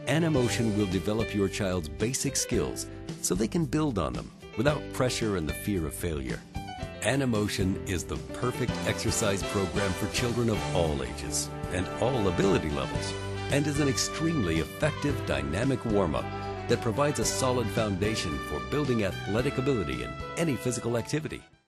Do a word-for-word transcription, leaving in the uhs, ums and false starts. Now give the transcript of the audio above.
Animotion will develop your child's basic skills so they can build on them without pressure and the fear of failure. Animotion is the perfect exercise program for children of all ages and all ability levels, and is an extremely effective dynamic warm-up that provides a solid foundation for building athletic ability in any physical activity.